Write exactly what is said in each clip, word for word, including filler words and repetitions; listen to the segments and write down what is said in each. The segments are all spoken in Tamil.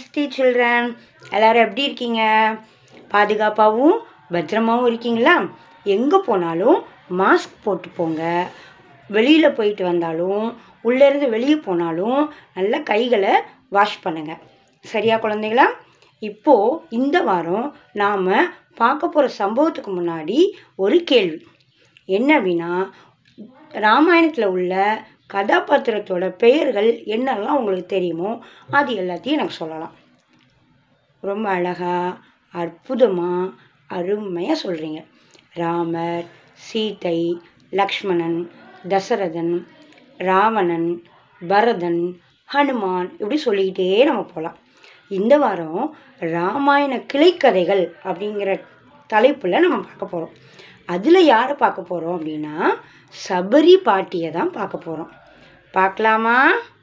நமஸ்தே சில்ட்ரன், எல்லோரும் எப்படி இருக்கீங்க? பாதுகாப்பாகவும் பத்திரமாகவும் இருக்கீங்களா? எங்கே போனாலும் மாஸ்க் போட்டு போங்க. வெளியில் போயிட்டு வந்தாலும் உள்ளேருந்து வெளியே போனாலும் நல்லா கைகளை வாஷ் பண்ணுங்கள். சரியா குழந்தைங்களா? இப்போது இந்த வாரம் நாம் பார்க்க போகிற சம்பவத்துக்கு முன்னாடி ஒரு கேள்வி என்ன அப்படின்னா, ராமாயணத்தில் உள்ள கதாபாத்திரத்தோட பெயர்கள் என்னெல்லாம் உங்களுக்கு தெரியுமோ அது எல்லாத்தையும் எனக்கு சொல்லலாம். ரொம்ப அழகாக அற்புதமாக அருமையாக சொல்கிறீங்க. ராமர், சீதை, லக்ஷ்மணன், தசரதன், ராவணன், பரதன், ஹனுமான், இப்படி சொல்லிக்கிட்டே நம்ம போகலாம். இந்த வாரம் ராமாயண கிளைக்கதைகள் அப்படிங்கிற தலைப்பில் நம்ம பார்க்க போகிறோம். அதில் யாரை பார்க்க போகிறோம் அப்படின்னா, சபரி பாட்டியை தான் பார்க்க போகிறோம். பார்க்கலாமா?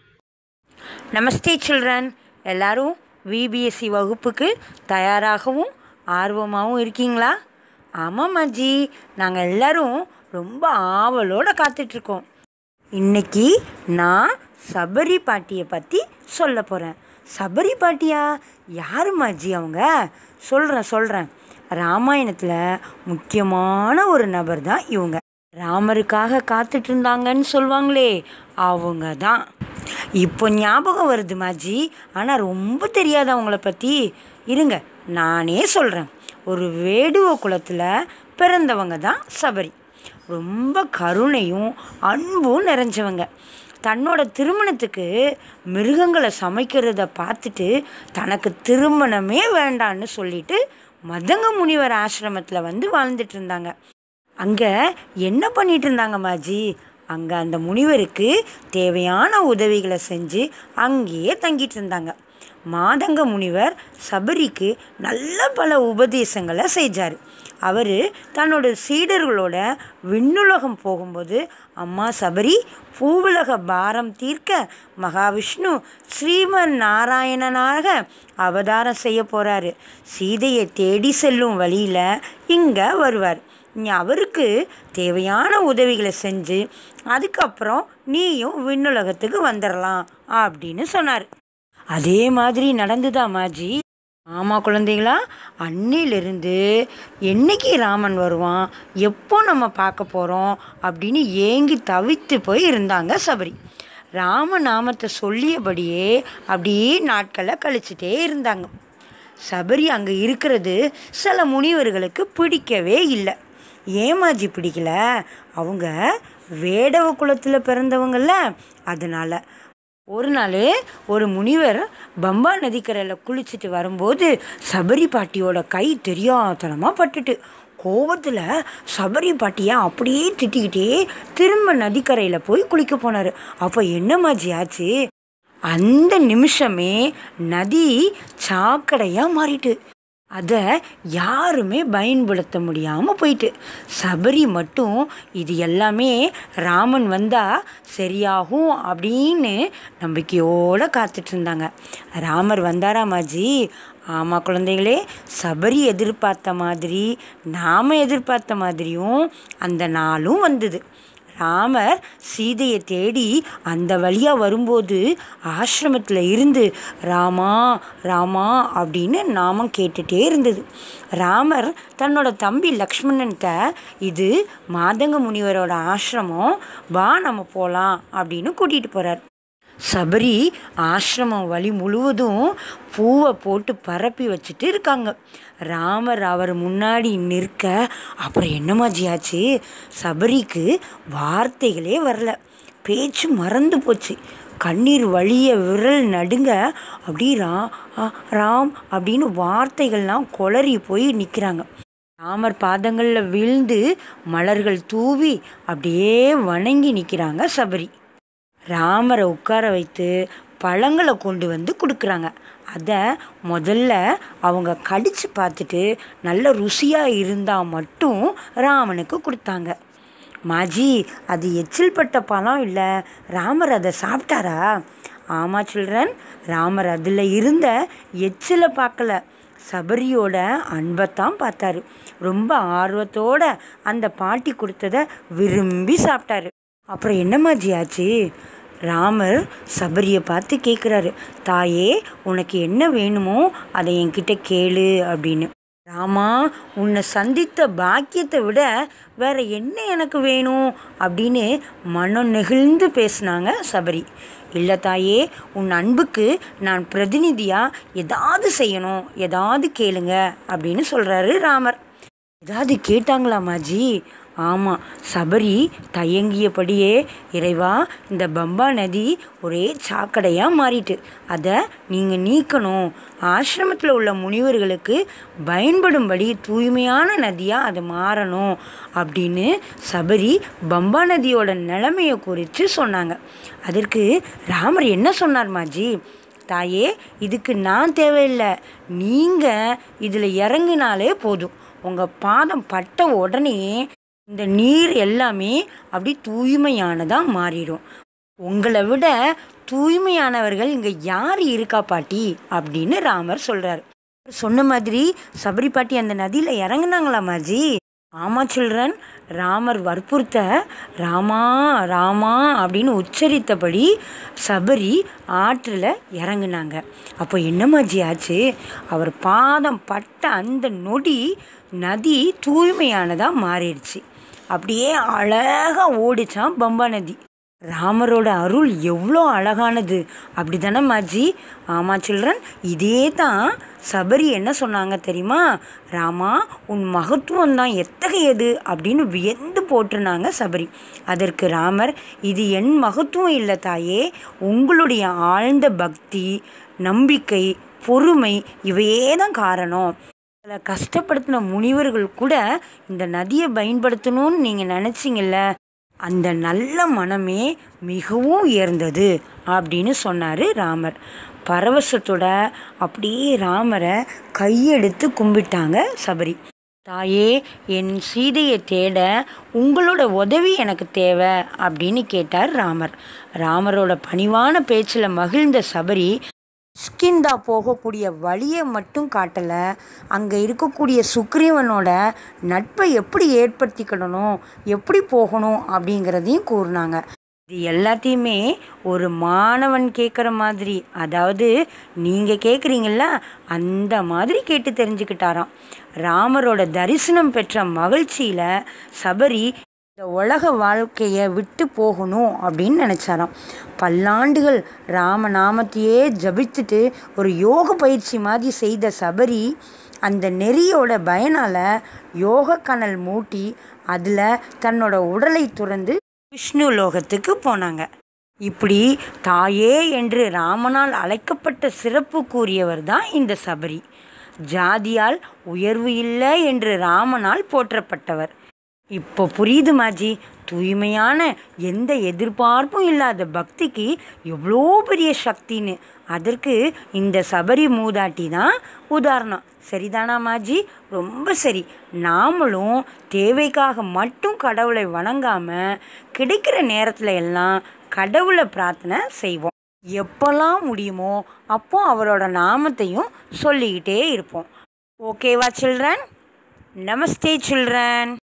நமஸ்தே சில்ட்ரன், எல்லோரும் விபிஎஸ்சி வகுப்புக்கு தயாராகவும் ஆர்வமாகவும் இருக்கீங்களா? ஆமாம் அஜி, நாங்கள் எல்லோரும் ரொம்ப ஆவலோடு காத்துட்ருக்கோம். இன்றைக்கி நான் சபரி பாட்டியை பற்றி சொல்ல போகிறேன். சபரி பாட்டியா? யார் அஜி அவங்க? சொல்கிறேன் சொல்கிறேன் ராமாயணத்தில் முக்கியமான ஒரு நபர் தான் இவங்க. ராமருக்காக காத்துட்டு இருந்தாங்கன்னு சொல்லுவாங்களே, அவங்க தான். இப்போ ஞாபகம் வருது மாஜி, ஆனால் ரொம்ப தெரியாது அவங்கள பற்றி. இருங்க நானே சொல்கிறேன். ஒரு வேடுவ குலத்தில் பிறந்தவங்க தான் சபரி. ரொம்ப கருணையும் அன்பும் நிறைஞ்சவங்க. தன்னோட திருமணத்துக்கு மிருகங்களை சமைக்கிறத பார்த்துட்டு தனக்கு திருமணமே வேண்டான்னு சொல்லிட்டு மதங்க முனிவர் ஆசிரமத்தில் வந்து வாழ்ந்துட்டு இருந்தாங்க. அங்கே என்ன பண்ணிட்டு இருந்தாங்க மாஜி? அங்கே அந்த முனிவருக்கு தேவையான உதவிகளை செஞ்சு அங்கேயே தங்கிட்டு இருந்தாங்க. மாதங்க முனிவர் சபரிக்கு நல்ல பல உபதேசங்களை செஞ்சார். அவர் தன்னோட சீடர்களோட விண்ணுலகம் போகும்போது, அம்மா சபரி, பூவுலக பாரம் தீர்க்க மகாவிஷ்ணு ஸ்ரீமன் நாராயணனாக அவதாரம் செய்ய போகிறாரு. சீதையை தேடி செல்லும் வழியில் இங்கே வருவார். நீ அவருக்கு தேவையான உதவிகளை செஞ்சு அதுக்கப்புறம் நீயும் விண்ணுலகத்துக்கு வந்துடலாம் அப்படின்னு சொன்னார். அதே மாதிரி நடந்துதா மாஜி? ஆமாம் குழந்தைகளா, அன்னிலிருந்து என்னைக்கு ராமன் வருவான், எப்போ நம்ம பார்க்க போகிறோம் அப்படின்னு ஏங்கி தவித்து போய் இருந்தாங்க சபரி. ராம நாமத்தை சொல்லியபடியே அப்படியே நாட்களை கழிச்சிட்டே இருந்தாங்க. சபரி அங்கே இருக்கிறது சில முனிவர்களுக்கு பிடிக்கவே இல்லை. ஏமாஜி பிடிக்கல? அவங்க வேடவ குலத்தில் பிறந்தவங்கள்ல, அதனால். ஒரு நாள் ஒரு முனிவர் பம்பா நதிக்கரையில் குளிச்சுட்டு வரும்போது சபரி பாட்டியோட கை தெரியாதனமாக பட்டுட்டு கோபத்தில் சபரி பாட்டியை அப்படியே திட்டிக்கிட்டே திரும்ப நதிக்கரையில் போய் குளிக்க போனார். அப்போ என்ன மாஜி ஆச்சு? அந்த நிமிஷமே நதி சாக்கடையாக மாறிட்டு அதை யாருமே பயன்படுத்த முடியாமல் போயிட்டு. சபரி மட்டும் இது எல்லாமே ராமன் வந்தால் சரியாகும் அப்படின்னு நம்பிக்கையோடு காத்துட்டு இருந்தாங்க. ராமர் வந்தாரா மாஜி? ஆமாம் குழந்தைகளே, சபரி எதிர்பார்த்த மாதிரி நாம் எதிர்பார்த்த மாதிரியும் அந்த நாளும் வந்தது. ராமர் சீதையை தேடி அந்த வழியாக வரும்போது ஆசிரமத்தில் இருந்து ராமா ராமா அப்படின்னு நாமம் கேட்டுகிட்டே இருந்தது. ராமர் தன்னோட தம்பி லக்ஷ்மணன்கிட்ட, இது மாதங்க முனிவரோட ஆசிரமம், வா நம்ம போகலாம் அப்படின்னு கூட்டிகிட்டு போகிறார். சபரி ஆசிரமம் வழி முழுவதும் பூவை போட்டு பரப்பி வச்சுட்டு இருக்காங்க. ராமர் அவர் முன்னாடி நிற்க அப்புறம் என்னமாஜி ஆச்சு? சபரிக்கு வார்த்தைகளே வரல, பேச்சு மறந்து போச்சு. கண்ணீர் வழிய விரல் நடுங்க அப்படி ரா ராம் அப்படின்னு வார்த்தைகள்லாம் குளறி போய் நிற்கிறாங்க. ராமர் பாதங்களில் விழுந்து மலர்கள் தூவி அப்படியே வணங்கி நிற்கிறாங்க சபரி. ராமரை உட்கார வைத்து பழங்களை கொண்டு வந்து கொடுக்குறாங்க. அதை முதல்ல அவங்க கடித்து பார்த்துட்டு நல்ல ருசியாக இருந்தால் மட்டும் ராமனுக்கு கொடுத்தாங்க. மாஜி, அது எச்சில் பட்ட பழம் இல்லை, ராமர் அதை சாப்பிட்டாரா? ஆமாம் சில்ட்ரன், ராமர் அதில் இருந்த எச்சிலை பார்க்கல, சபரியோட அன்பைத்தான் பார்த்தாரு. ரொம்ப ஆர்வத்தோடு அந்த பாட்டி கொடுத்ததை விரும்பி சாப்பிட்டாரு. அப்புறம் என்ன மாஜி ஆச்சு? ராமர் சபரியை பார்த்து கேட்குறாரு, தாயே உனக்கு என்ன வேணுமோ அதை என்கிட்ட கேளு அப்படின்னு. ராமா, உன்னை சந்தித்த பாக்கியத்தை விட வேற என்ன எனக்கு வேணும் அப்படின்னு மனம் நெகிழ்ந்து பேசினாங்க சபரி. இல்லை தாயே, உன் அன்புக்கு நான் பிரதிநிதியாக ஏதாவது செய்யணும், ஏதாவது கேளுங்க அப்படின்னு சொல்கிறாரு ராமர். ஏதாவது கேட்டாங்களா மாஜி? ஆமாம். சபரி தயங்கியபடியே, இறைவா, இந்த பம்பா நதி ஒரே சாக்கடையாக மாறிட்டு, அதை நீங்கள் நீக்கணும், ஆசிரமத்தில் உள்ள முனிவர்களுக்கு பயன்படும்படி தூய்மையான நதியாக அது மாறணும் அப்படின்னு சபரி பம்பா நதியோட நிலைமையை குறித்து சொன்னாங்க. அதற்கு ராமர் என்ன சொன்னார் மாஜி? தாயே, இதுக்கு நான் தேவையில்லை, நீங்கள் இதில் இறங்கினாலே போதும். உங்கள் பாதம் பட்ட உடனே இந்த நீர் எல்லாமே அப்படி தூய்மையானதாக மாறிடும். உங்களை விட தூய்மையானவர்கள் இங்கே யார் இருக்கா பாட்டி அப்படின்னு ராமர் சொல்கிறார். சொன்ன மாதிரி சபரி பாட்டி அந்த நதியில் இறங்குனாங்களா மாஜி? ஆமாம் சில்ட்ரன். ராமர் வற்புறுத்த ராமா ராமா அப்படின்னு உச்சரித்தபடி சபரி ஆற்றில் இறங்குனாங்க. அப்போ என்ன மாஜி ஆச்சு? அவர் பாதம் பட்ட அந்த நொடி நதி தூய்மையானதாக மாறிடுச்சு. அப்படியே அழகாக ஓடிச்சான் பம்பா நதி. ராமரோட அருள் எவ்வளோ அழகானது, அப்படி தானே மாஜி? ஆமாம் சில்ட்ரன். இதே தான் சபரி என்ன சொன்னாங்க தெரியுமா? ராமா, உன் மகத்துவம் தான் எத்தகையது அப்படின்னு வியந்து போட்டிருந்தாங்க சபரி. அதற்கு ராமர், இது என் மகத்துவம் இல்லை தாயே, உங்களுடைய ஆழ்ந்த பக்தி, நம்பிக்கை, பொறுமை இவையே தான் காரணம். அதில் கஷ்டப்படுத்தின முனிவர்கள் கூட இந்த நதியை பயன்படுத்தணும்னு நீங்கள் நினச்சிங்கல்ல, அந்த நல்ல மனமே மிகவும் உயர்ந்தது அப்படின்னு சொன்னார் ராமர். பரவசத்தோட அப்படியே ராமரை கையெடுத்து கும்பிட்டாங்க சபரி. தாயே, என் சீதையை தேட உங்களோட உதவி எனக்கு தேவை அப்படின்னு கேட்டார் ராமர். ராமரோட பணிவான பேச்சில் மகிழ்ந்த சபரி கிஷ்கிந்தா போகக்கூடிய வழியை மட்டும் காட்டலை, அங்கே இருக்கக்கூடிய சுக்ரீவனோட நட்பை எப்படி ஏற்படுத்திக்கிடணும், எப்படி போகணும் அப்படிங்கிறதையும் கூறினாங்க. இது எல்லாத்தையுமே ஒரு மாணவன் கேட்குற மாதிரி, அதாவது நீங்கள் கேட்குறீங்கள அந்த மாதிரி கேட்டு தெரிஞ்சுக்கிட்டாராம். ராமரோட தரிசனம் பெற்ற மகிழ்ச்சியில் சபரி இந்த உலக வாழ்க்கையை விட்டு போகணும் அப்படின்னு நினச்சாராம். பல்லாண்டுகள் ராமநாமத்தையே ஜபிச்சுட்டு ஒரு யோக பயிற்சி மாதிரி செய்த சபரி அந்த நெறியோட பயனால் யோக கனல் மூட்டி அதில் தன்னோட உடலை துறந்து விஷ்ணு லோகத்துக்கு போனாங்க. இப்படி தாயே என்று ராமனால் அழைக்கப்பட்ட சிறப்பு கூறியவர் தான் இந்த சபரி. ஜாதியால் உயர்வு இல்லை என்று ராமனால் போற்றப்பட்டவர். இப்போ புரியுது மாஜி, தூய்மையான எந்த எதிர்பார்ப்பும் இல்லாத பக்திக்கு எவ்வளோ பெரிய சக்தின்னு. அதற்கு இந்த சபரி மூதாட்டி தான் உதாரணம். சரிதானா மாஜி? ரொம்ப சரி. நாமளும் தேவைக்காக மட்டும் கடவுளை வணங்காமல் கிடைக்கிற நேரத்தில் எல்லாம் கடவுளை பிரார்த்தனை செய்வோம். எப்போல்லாம் முடியுமோ அப்போ அவரோட நாமத்தையும் சொல்லிக்கிட்டே இருப்போம். ஓகேவா சில்ட்ரன்? நமஸ்தே சில்ட்ரன்.